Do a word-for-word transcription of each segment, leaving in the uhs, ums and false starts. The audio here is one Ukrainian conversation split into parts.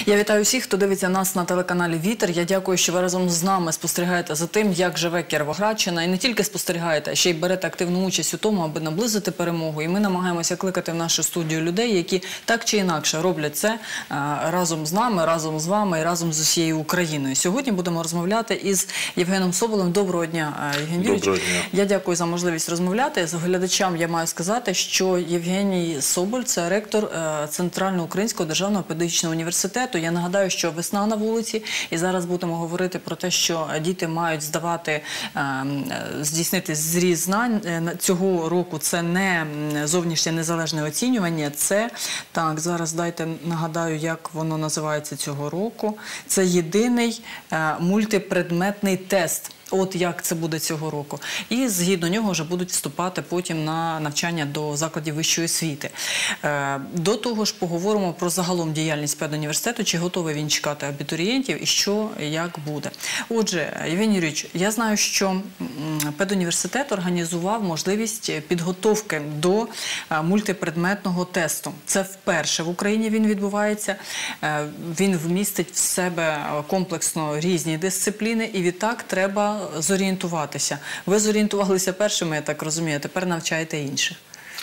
Я вітаю всіх, хто дивиться нас на телеканалі «Вітер». Я дякую, що ви разом з нами спостерігаєте за тим, як живе Кіровоградщина. І не тільки спостерігаєте, а ще й берете активну участь у тому, аби наблизити перемогу. І ми намагаємося кликати в нашу студію людей, які так чи інакше роблять це разом з нами, разом з вами і разом з усією Україною. Сьогодні будемо розмовляти із Євгеном Соболем. Доброго дня, Євген Юрійович. Доброго дня. Я дякую за можливість розмовляти. З глядачам я маю сказати, що Євгеній Соболь – це ректор Центрально-Українського державного педагогічного університету. Я нагадаю, що весна на вулиці, і зараз будемо говорити про те, що діти мають здавати, здійснити зріз знань. Цього року це не зовнішнє незалежне оцінювання, це, так, зараз дайте нагадаю, як воно називається цього року. Це єдиний мультипредметний тест. От як це буде цього року. І згідно нього вже будуть вступати потім на навчання до закладів вищої освіти. До того ж поговоримо про загалом діяльність педуніверситету, чи готовий він чекати абітурієнтів і що, як буде. Отже, Євген Юрійович, я знаю, що педуніверситет організував можливість підготовки до мультипредметного тесту. Це вперше в Україні він відбувається. Він вмістить в себе комплексно різні дисципліни і відтак треба зорієнтуватися. Ви зорієнтувалися першими, я так розумію, а тепер навчаєте інших.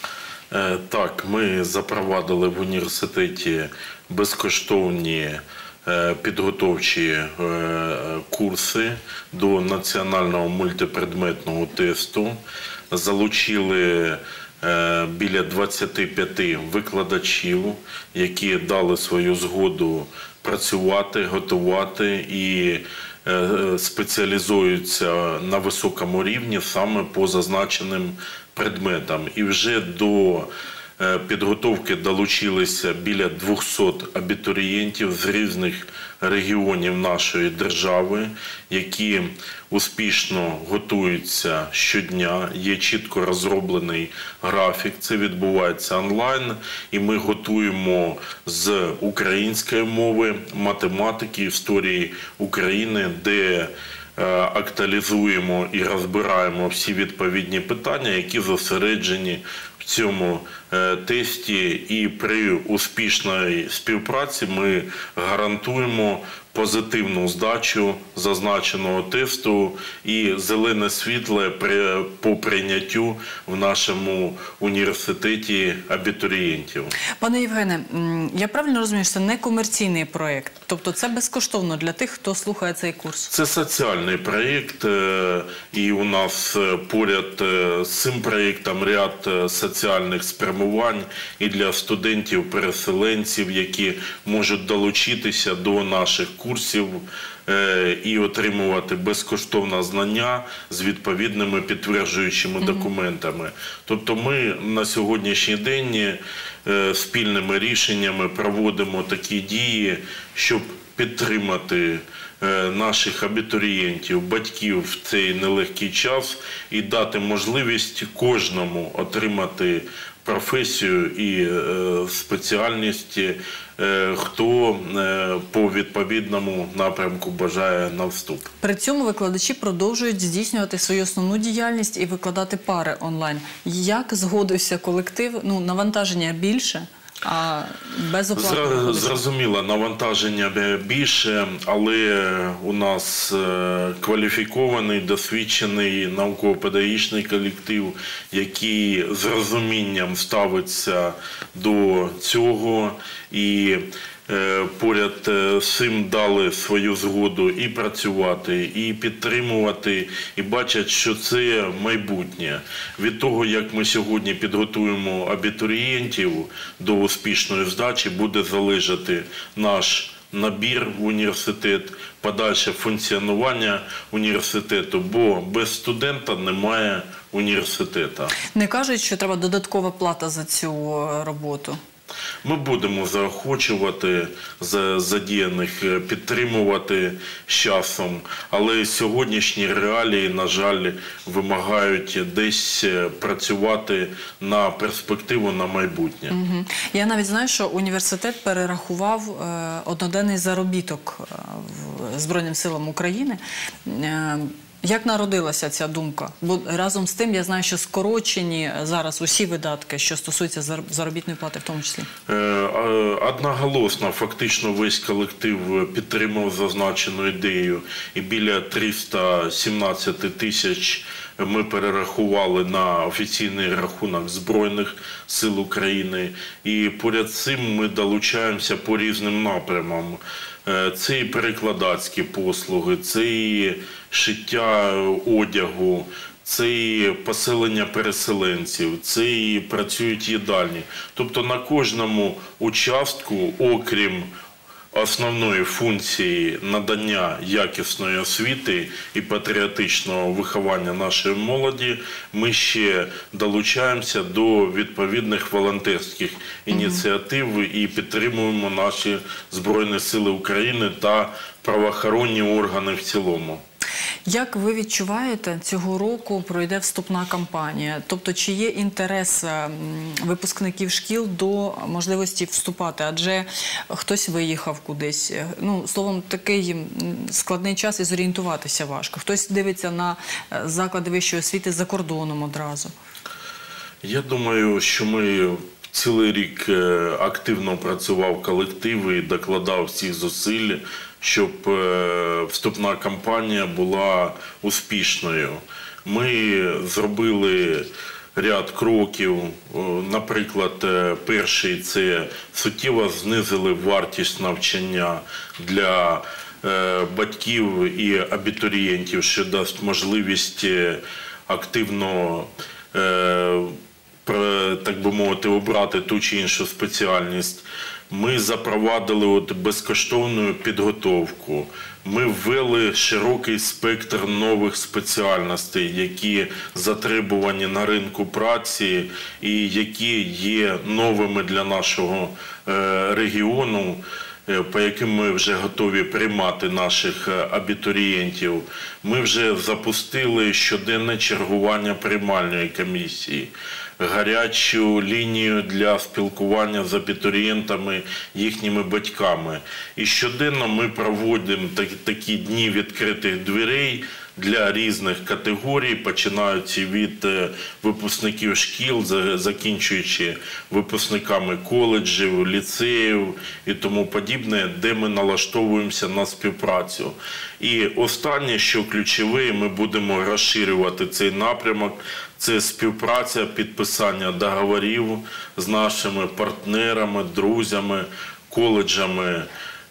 Так, ми запровадили в університеті безкоштовні підготовчі курси до національного мультипредметного тесту. Залучили біля двадцяти п'яти викладачів, які дали свою згоду працювати, готувати і спеціалізуються на високому рівні саме по зазначеним предметам. І вже до підготовки долучилися біля двохсот абітурієнтів з різних регіонів нашої держави, які успішно готуються щодня. Є чітко розроблений графік, це відбувається онлайн, і ми готуємо з української мови, математики, історії України, де актуалізуємо і розбираємо всі відповідні питання, які зосереджені в цьому тесті, і при успішній співпраці ми гарантуємо позитивну здачу зазначеного тесту і зелене світло по прийняттю в нашому університеті абітурієнтів. Пане Євгене, я правильно розумію, що це не комерційний проєкт? Тобто це безкоштовно для тих, хто слухає цей курс? Це соціальний проєкт, і у нас поряд з цим проєктом ряд соціальних спрямувань і для студентів-переселенців, які можуть долучитися до наших курсів і отримувати безкоштовне знання з відповідними підтверджуючими документами. Тобто ми на сьогоднішній день спільними рішеннями проводимо такі дії, щоб підтримати наших абітурієнтів, батьків в цей нелегкий час і дати можливість кожному отримати професію і спеціальність, хто по відповідному напрямку бажає на вступ. При цьому викладачі продовжують здійснювати свою основну діяльність і викладати пари онлайн. Як згодився колектив? Ну, навантаження більше, а безоплатно? Зрозуміло, навантаження більше, але у нас кваліфікований, досвідчений науково-педагогічний колектив, який з розумінням ставиться до цього і поряд з цим дали свою згоду і працювати, і підтримувати, і бачать, що це майбутнє. Від того, як ми сьогодні підготуємо абітурієнтів до успішної здачі, буде залежати наш набір в університет, подальше функціонування університету, бо без студента немає університету. Не кажуть, що треба додаткова плата за цю роботу? Ми будемо заохочувати задіяних, підтримувати з часом, але сьогоднішні реалії, на жаль, вимагають десь працювати на перспективу, на майбутнє. Угу. Я навіть знаю, що університет перерахував одноденний заробіток Збройним силам України. Як народилася ця думка? Бо разом з тим я знаю, що скорочені зараз усі видатки, що стосуються заробітної плати в тому числі. Одноголосно фактично весь колектив підтримав зазначену ідею. І біля триста сімнадцять тисяч ми перерахували на офіційний рахунок Збройних сил України. І поряд з цим ми долучаємося по різним напрямам. Це і перекладацькі послуги, це і шиття одягу, це і поселення переселенців, це і працюють їдальні. Тобто на кожному участку, окрім основної функції надання якісної освіти і патріотичного виховання нашої молоді, ми ще долучаємося до відповідних волонтерських ініціатив і підтримуємо наші Збройні Сили України та правоохоронні органи в цілому. Як ви відчуваєте, цього року пройде вступна кампанія? Тобто, чи є інтерес випускників шкіл до можливості вступати? Адже хтось виїхав кудись. Ну, словом, такий складний час і зорієнтуватися важко. Хтось дивиться на заклади вищої освіти за кордоном одразу. Я думаю, що ми цілий рік активно працював колектив і докладав всіх зусиль, щоб вступна кампанія була успішною. Ми зробили ряд кроків. Наприклад, перший – це суттєво знизили вартість навчання для батьків і абітурієнтів, що дасть можливість активно, так би мовити, обрати ту чи іншу спеціальність. Ми запровадили от безкоштовну підготовку. Ми ввели широкий спектр нових спеціальностей, які затребувані на ринку праці і які є новими для нашого регіону, по яким ми вже готові приймати наших абітурієнтів. Ми вже запустили щоденне чергування приймальної комісії, гарячу лінію для спілкування з абітурієнтами, їхніми батьками. І щоденно ми проводимо такі дні відкритих дверей для різних категорій, починаючи від випускників шкіл, закінчуючи випускниками коледжів, ліцеїв і тому подібне, де ми налаштовуємося на співпрацю. І останнє, що ключове, ми будемо розширювати цей напрямок, це співпраця, підписання договорів з нашими партнерами, друзями, коледжами,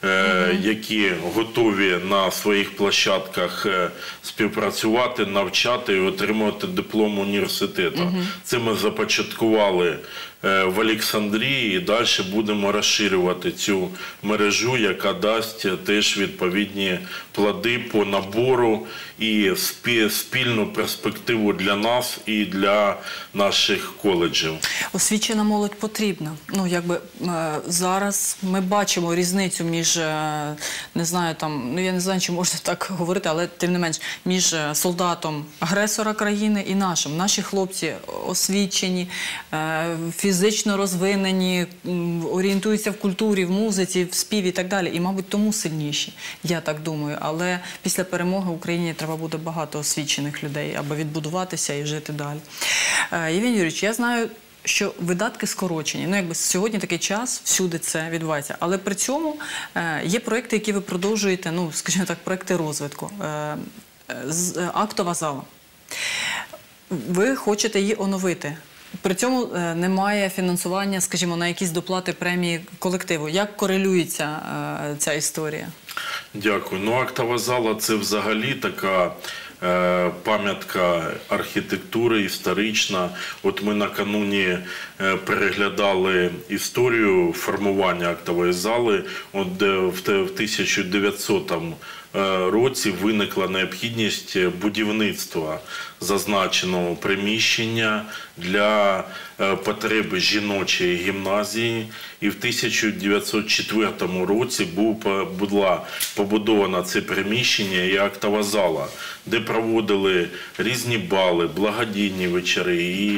які готові на своїх площадках співпрацювати, навчати і отримувати диплом університету. Uh-huh. Це ми започаткували в Олександрії і далі будемо розширювати цю мережу, яка дасть теж відповідні плоди по набору і спільну перспективу для нас і для наших коледжів. Освічена молодь потрібна. Ну, якби зараз ми бачимо різницю між, не знаю, там, ну я не знаю, чи можна так говорити, але тим не менш, між солдатом агресора країни і нашим. Наші хлопці освічені, фізично розвинені, орієнтуються в культурі, в музиці, в співі і так далі. І, мабуть, тому сильніші, я так думаю. Але після перемоги Україні треба буде багато освічених людей, аби відбудуватися і жити далі. Євгеній Юрійович, я знаю, що видатки скорочені. Ну, якби сьогодні такий час, всюди це відбувається. Але при цьому е, є проекти, які ви продовжуєте, ну, скажімо так, проекти розвитку. Е, з, актова зала. Ви хочете її оновити. При цьому е, немає фінансування, скажімо, на якісь доплати премії колективу. Як корелюється е, ця історія? Дякую. Ну, актова зала – це взагалі така е, пам'ятка архітектури, історична. От ми накануні е, переглядали історію формування актової зали. От в тисяча дев'ятсотому році виникла необхідність будівництва зазначеного приміщення для потреби жіночої гімназії. І в тисяча дев'ятсот четвертому році була побудована це приміщення і актова зала, де проводили різні бали, благодійні вечори і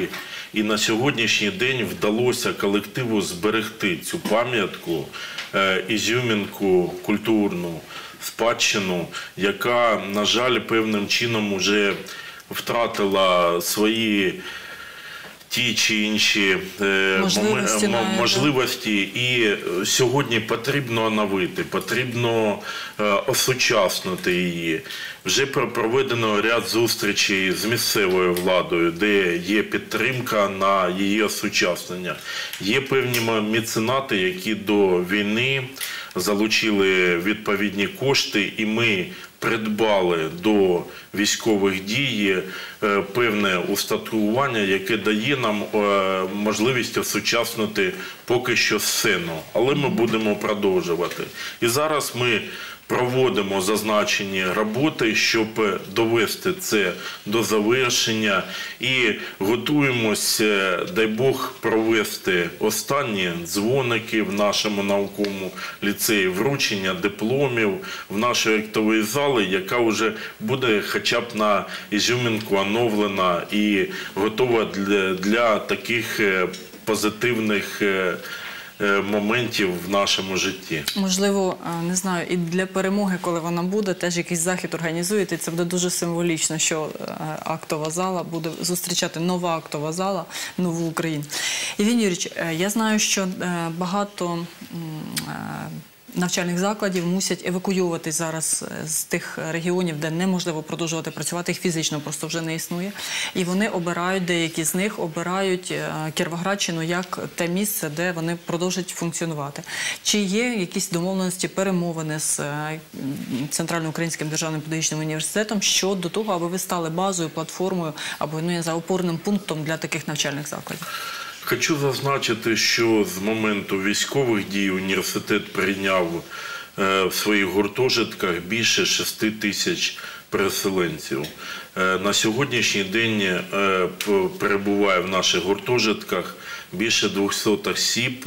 І на сьогоднішній день вдалося колективу зберегти цю пам'ятку, ізюминку культурну, спадщину, яка, на жаль, певним чином вже втратила свої ті чи інші можливості, мом... можливості. І сьогодні потрібно оновити, потрібно осучаснити її. Вже проведено ряд зустрічей з місцевою владою, де є підтримка на її осучаснення. Є певні меценати, які до війни залучили відповідні кошти, і ми придбали до військових дій певне устаткування, яке дає нам можливість осучаснити поки що сцену. Але ми будемо продовжувати. І зараз ми проводимо зазначені роботи, щоб довести це до завершення, і готуємося, дай Бог, провести останні дзвоники в нашому науковому ліцеї, вручення дипломів в нашій актовій залі, яка вже буде хоча б на ізюминку оновлена і готова для, для таких позитивних моментів в нашому житті. Можливо, не знаю, і для перемоги, коли вона буде, теж якийсь захід організуєте. Це буде дуже символічно, що актова зала буде зустрічати, нова актова зала, нову Україну. Євгеній Юрійович, я знаю, що багато навчальних закладів мусять евакуюватись зараз з тих регіонів, де неможливо продовжувати працювати, їх фізично просто вже не існує. І вони обирають, деякі з них обирають Кіровоградщину як те місце, де вони продовжать функціонувати. Чи є якісь домовленості, перемовини з Центральноукраїнським державним педагогічним університетом щодо того, аби ви стали базою, платформою або, ну, за опорним пунктом для таких навчальних закладів? Хочу зазначити, що з моменту військових дій університет прийняв в своїх гуртожитках більше шести тисяч переселенців. На сьогоднішній день перебуває в наших гуртожитках більше двохсот осіб.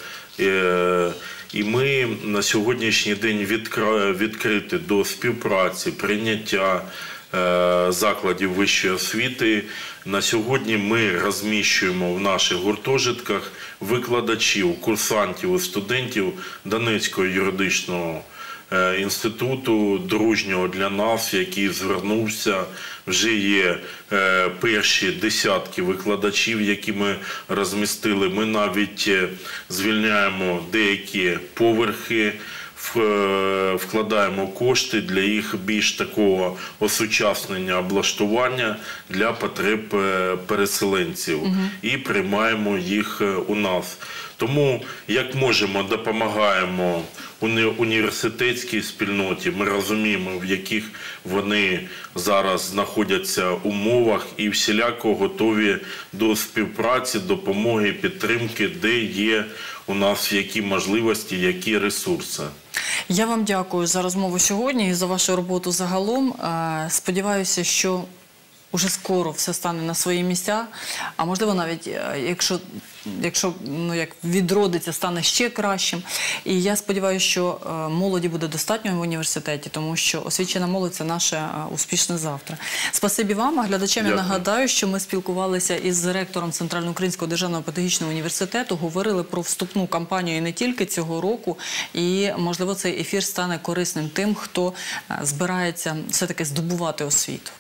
І ми на сьогоднішній день відкриті до співпраці, прийняття закладів вищої освіти. На сьогодні ми розміщуємо в наших гуртожитках викладачів, курсантів і студентів Донецького юридичного інституту, дружнього для нас, який звернувся. Вже є перші десятки викладачів, які ми розмістили. Ми навіть звільняємо деякі поверхи, вкладаємо кошти для їх більш такого осучаснення, облаштування для потреб переселенців. Угу. І приймаємо їх у нас. Тому, як можемо, допомагаємо університетській спільноті. Ми розуміємо, в яких вони зараз знаходяться умовах, і всіляко готові до співпраці, допомоги, підтримки, де є у нас які можливості, які ресурси. Я вам дякую за розмову сьогодні і за вашу роботу загалом. Сподіваюся, що уже скоро все стане на свої місця, а можливо навіть, якщо, якщо ну, як відродиться, стане ще кращим. І я сподіваюся, що молоді буде достатньо в університеті, тому що освічена молодь – це наше успішне завтра. Спасибі вам, а глядачам я нагадаю, що ми спілкувалися із ректором Центральноукраїнського державного педагогічного університету, говорили про вступну кампанію не тільки цього року, і, можливо, цей ефір стане корисним тим, хто збирається все-таки здобувати освіту.